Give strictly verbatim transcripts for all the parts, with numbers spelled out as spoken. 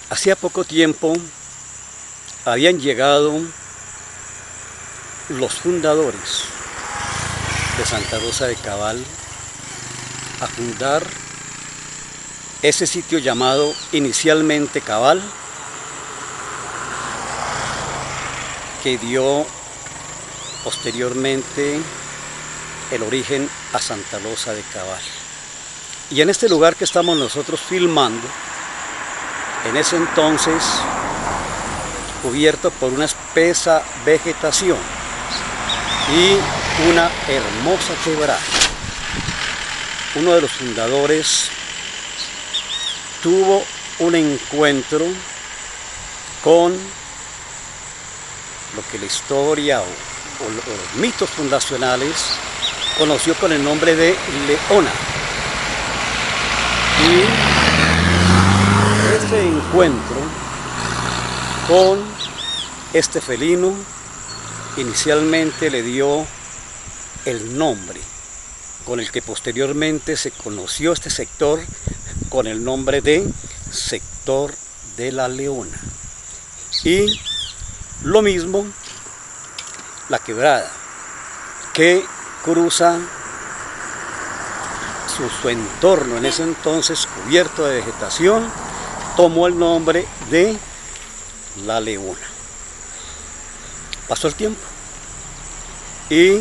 Hacía poco tiempo habían llegado los fundadores de Santa Rosa de Cabal a fundar ese sitio llamado inicialmente Cabal, que dio posteriormente el origen a Santa Rosa de Cabal. Y en este lugar que estamos nosotros filmando, en ese entonces cubierto por una espesa vegetación y una hermosa quebrada, uno de los fundadores tuvo un encuentro con lo que la historia o, o, o los mitos fundacionales conoció con el nombre de Leona. Y este encuentro con este felino inicialmente le dio el nombre con el que posteriormente se conoció este sector con el nombre de Sector de la Leona. Y lo mismo la quebrada que cruza su, su entorno en ese entonces cubierto de vegetación tomó el nombre de La Leona. Pasó el tiempo y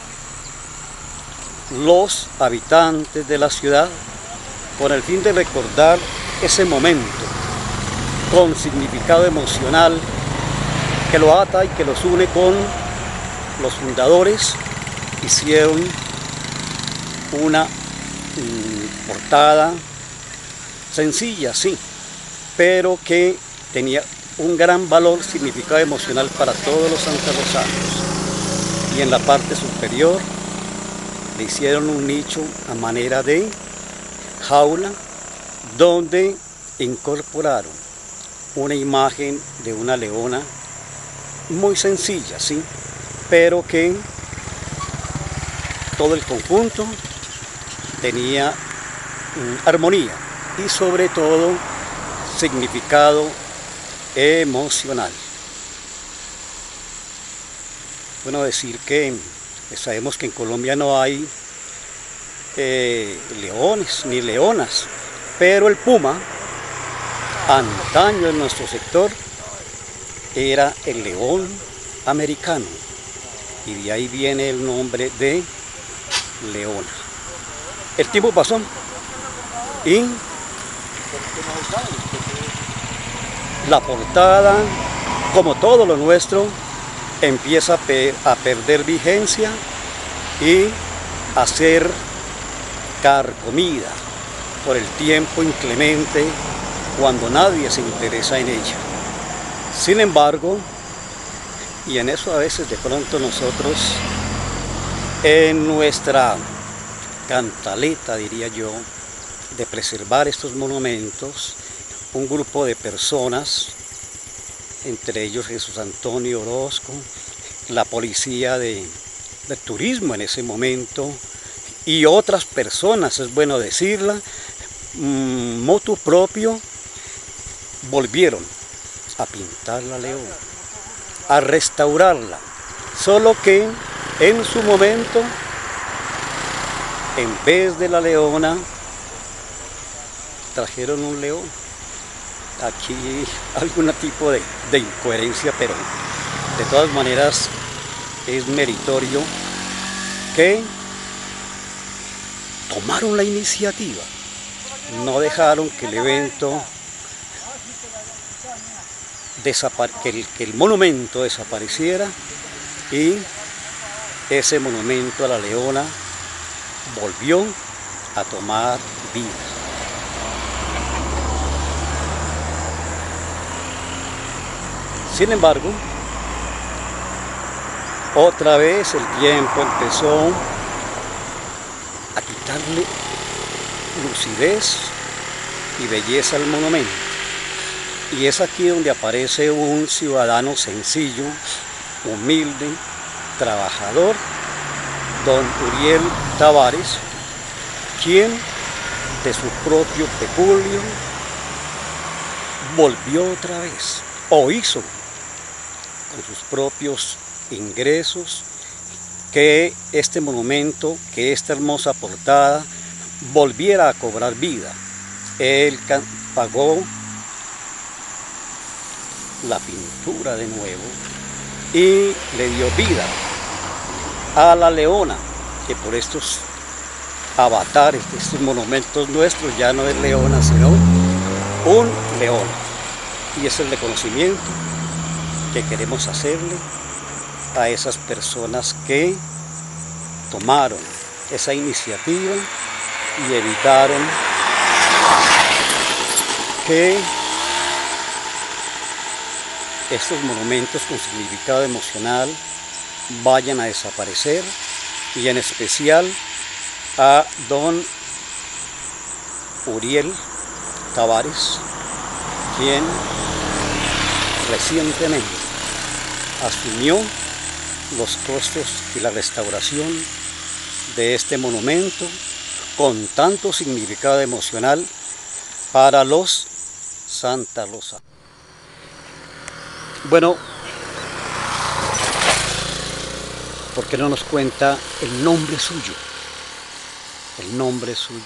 los habitantes de la ciudad, con el fin de recordar ese momento con significado emocional que lo ata y que los une con los fundadores, hicieron una mmm, portada sencilla, sí, pero que tenía un gran valor, significado emocional para todos los santarrosanos. Y en la parte superior le hicieron un nicho a manera de jaula donde incorporaron una imagen de una leona muy sencilla, sí, pero que todo el conjunto tenía mm, armonía y sobre todo significado emocional. Bueno, decir que sabemos que en Colombia no hay eh, leones ni leonas, pero el puma antaño en nuestro sector era el león americano y de ahí viene el nombre de Leona. El tiempo pasó y la portada, como todo lo nuestro, empieza a, pe a perder vigencia y a ser carcomida por el tiempo inclemente cuando nadie se interesa en ella. Sin embargo, y en eso a veces de pronto nosotros, en nuestra cantaleta, diría yo, de preservar estos monumentos, un grupo de personas, entre ellos Jesús Antonio Orozco, la policía de, de turismo en ese momento, y otras personas, es bueno decirla, mmm, motu propio, volvieron a pintar la leona, a restaurarla, solo que en su momento, en vez de la leona, trajeron un león. Aquí algún tipo de, de incoherencia, pero de todas maneras es meritorio que tomaron la iniciativa, no dejaron que el evento que el, que el monumento desapareciera y ese monumento a la leona volvió a tomar vida. Sin embargo, otra vez el tiempo empezó a quitarle lucidez y belleza al monumento. Y es aquí donde aparece un ciudadano sencillo, humilde, trabajador, don Uriel Tavares, quien de su propio peculio volvió otra vez, o hizo con sus propios ingresos que este monumento, que esta hermosa portada volviera a cobrar vida. Él pagó la pintura de nuevo y le dio vida a la leona, que por estos avatares de estos monumentos nuestros ya no es leona, sino un león. Y es el reconocimiento que queremos hacerle a esas personas que tomaron esa iniciativa y evitaron que estos monumentos con significado emocional vayan a desaparecer, y en especial a don Uriel Tavares, quien recientemente asumió los costos y la restauración de este monumento con tanto significado emocional para los santarrosanos. Bueno, ¿por qué no nos cuenta el nombre suyo? El nombre suyo.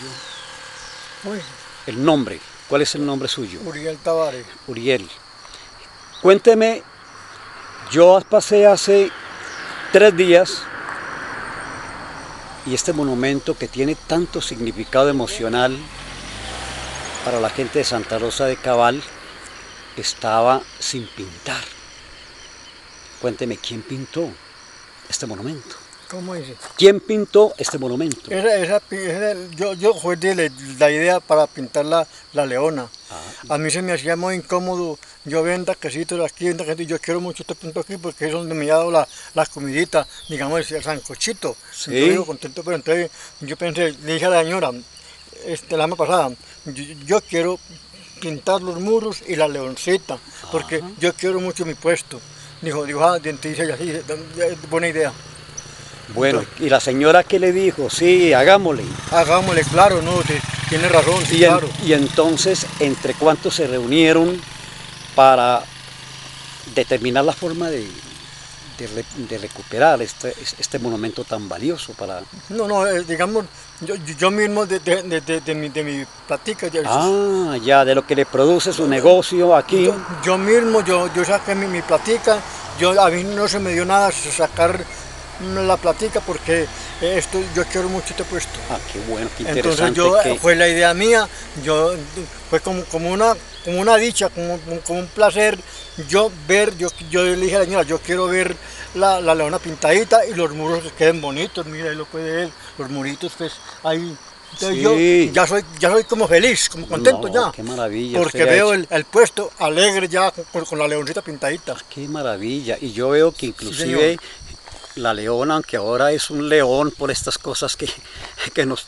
El nombre. ¿Cuál es el nombre suyo? Uriel Tavares. Uriel. Cuénteme, yo pasé hace tres días y este monumento que tiene tanto significado emocional para la gente de Santa Rosa de Cabal estaba sin pintar. Cuénteme, ¿quién pintó este monumento? ¿Cómo dice? ¿Quién pintó este monumento? Esa, esa, esa, yo, yo fue de la idea para pintar la, la leona. Ah. A mí se me hacía muy incómodo. Yo vendo quesitos aquí, vendo quesitos, yo quiero mucho este punto aquí porque es donde me ha dado la, la comidita, digamos, el sancochito. Sí. Yo digo contento, pero entonces yo pensé, le dije a la señora, este, la semana pasada, yo, yo quiero pintar los muros y la leoncita, porque Ajá. yo quiero mucho mi puesto. Dijo, dijo, ah, dice ella, sí, buena idea. Bueno, entonces, ¿y la señora qué le dijo? Sí, hagámosle. Hagámosle, claro, no, tiene razón, sí, y, en, claro. Y entonces, ¿entre cuántos se reunieron para determinar la forma de, de, de recuperar este, este monumento tan valioso para...? No, no, eh, digamos, yo, yo mismo de, de, de, de, de mi, de mi plática... Ah, ya, de lo que le produce su negocio aquí. Yo, yo mismo, yo, yo saqué mi, mi plática, yo, a mí no se me dio nada sacar la plática porque esto, yo quiero mucho este puesto. Ah, qué bueno, qué interesante. Entonces yo, que... fue la idea mía, yo, fue como, como, una, como una dicha, como, como un placer, yo ver, yo, yo le dije a la señora, yo quiero ver la, la leona pintadita y los muros que queden bonitos, mira, ahí lo puede ver, los muritos pues ahí. Entonces sí. yo ya soy, ya soy como feliz, como contento no, ya. Qué maravilla. Porque veo el, el puesto alegre ya con, con la leoncita pintadita. Qué maravilla. Y yo veo que inclusive sí, la leona, aunque ahora es un león por estas cosas que, que nos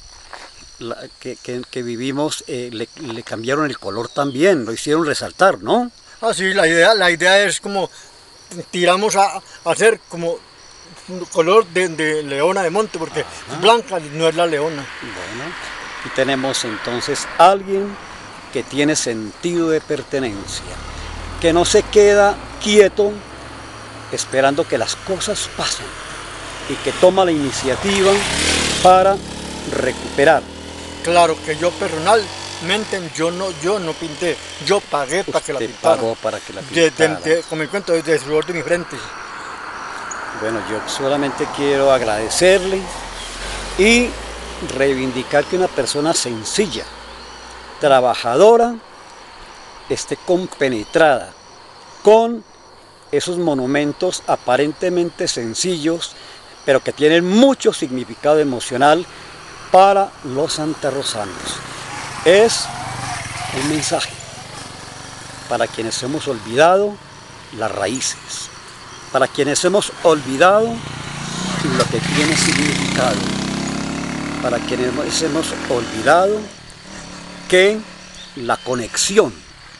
la, que, que, que vivimos, eh, le, le cambiaron el color también, lo hicieron resaltar, ¿no? Ah, sí, la idea, la idea es como tiramos a, a hacer como un color de, de leona de monte, porque Ajá. blanca no es la leona. Bueno, aquí tenemos entonces a alguien que tiene sentido de pertenencia, que no se queda quieto esperando que las cosas pasen y que toma la iniciativa para recuperar. Claro que yo personalmente yo no, yo no pinté, yo pagué para que la pintara. Pagó para que la pintara. De, de, de, como el cuento, desde el sudor de mi frente. Bueno, yo solamente quiero agradecerle y reivindicar que una persona sencilla, trabajadora, esté compenetrada con esos monumentos aparentemente sencillos, pero que tienen mucho significado emocional para los santarrosanos. Es un mensaje para quienes hemos olvidado las raíces, para quienes hemos olvidado lo que tiene significado, para quienes hemos olvidado que la conexión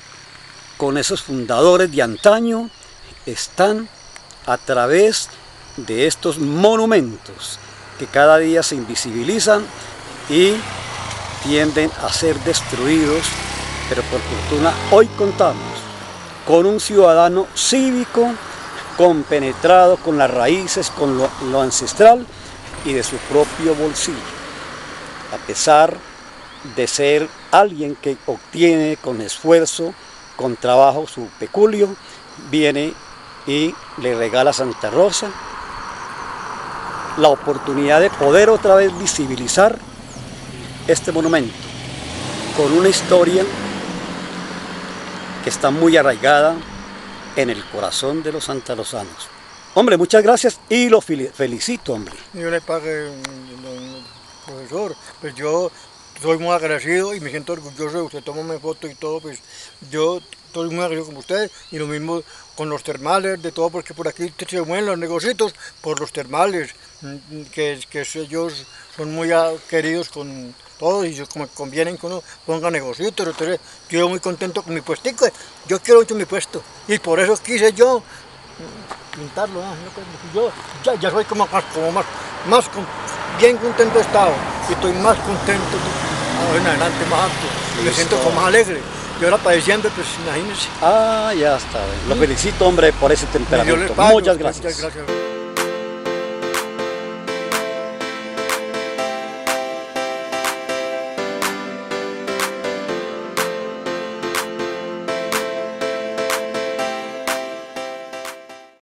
con esos fundadores de antaño están a través de estos monumentos que cada día se invisibilizan y tienden a ser destruidos pero por fortuna hoy contamos con un ciudadano cívico, compenetrado con las raíces, con lo, lo ancestral y de su propio bolsillo, a pesar de ser alguien que obtiene con esfuerzo, con trabajo su peculio, viene y le regala a Santa Rosa la oportunidad de poder otra vez visibilizar este monumento con una historia que está muy arraigada en el corazón de los santarosanos. Hombre, muchas gracias y lo felicito, hombre. Yo le pague, don profesor, pues yo soy muy agradecido y me siento orgulloso de usted, tómame fotos y todo, pues yo estoy muy agradecido con ustedes y lo mismo con los termales, de todo, porque por aquí se mueven los negocios por los termales, que, que ellos son muy queridos con todos y como convienen que uno ponga negocios. Entonces yo muy contento con mi puestico, yo quiero mucho mi puesto y por eso quise yo pintarlo, ¿no? Yo ya, ya soy como más, como más, más bien contento he estado y estoy más contento ahora en adelante, más alto, me siento como más alegre. Y ahora para diciembre, pues imagínense. Ah, ya está. Lo felicito, hombre, por ese temperamento. Pago, muchas gracias. Muchas gracias.